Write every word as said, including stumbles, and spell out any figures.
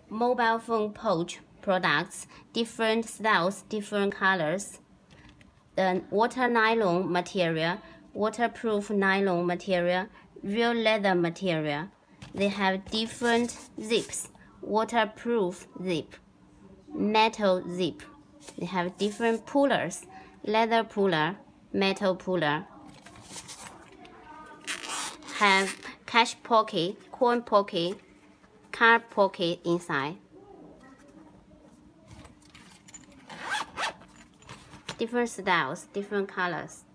mobile phone pouch products, different styles, different colors. The water nylon material, waterproof nylon material, real leather material. They have different zips, waterproof zip, metal zip. They have different pullers, leather puller, metal puller. Have cash pocket, coin pocket, card pocket inside. Different styles, different colors.